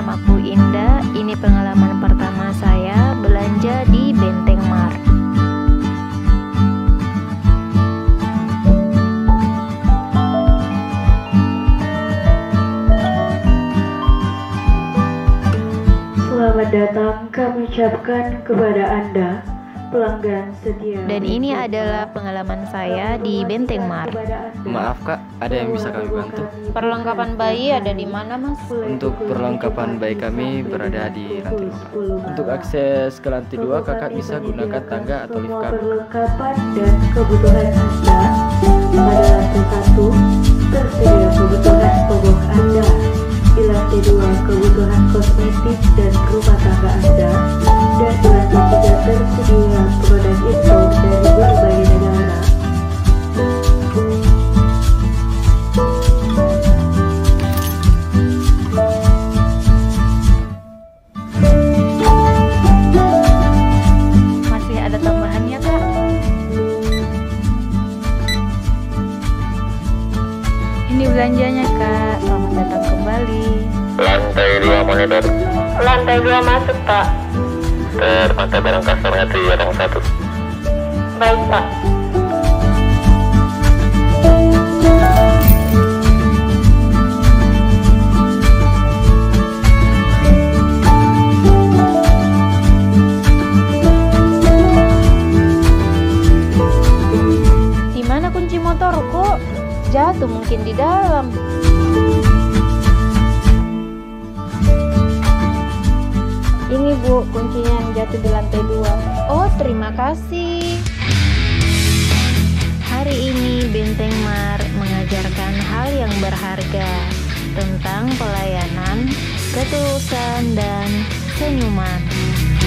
namaku Indah. Ini pengalaman pertama saya belanja di Benteng Mart. Selamat datang kami ucapkan kepada Anda, pelanggan setia. Dan ini adalah pengalaman saya di Benteng Mart. Maaf kak, ada yang bisa kami bantu? Perlengkapan bayi ada di mana, Mas? Untuk perlengkapan bayi kami berada di lantai 2. Untuk akses ke lantai 2 kakak bisa gunakan tangga atau lift kami. Perlengkapan dan kebutuhan Anda pada lantai 1 tersedia kebutuhan pokok Anda. Di lantai 2 kebutuhan kosmetik dan rumah tangga Anda, dan di lantai 3 tersedia produk impor dari berbagai negara. Masih ada tambahannya, Kak? Ini belanjanya, Kak. Selamat datang kembali. Lantai 2 monitor. Lantai 2 masuk, Pak. Termata barang customer di yang 1. Baik, Pak. Di mana kunci motorku? Jatuh mungkin di dalam. Ini Bu, kuncinya yang jatuh di lantai 2. Oh, terima kasih. Hari ini Benteng Mart mengajarkan hal yang berharga tentang pelayanan, ketulusan, dan senyuman.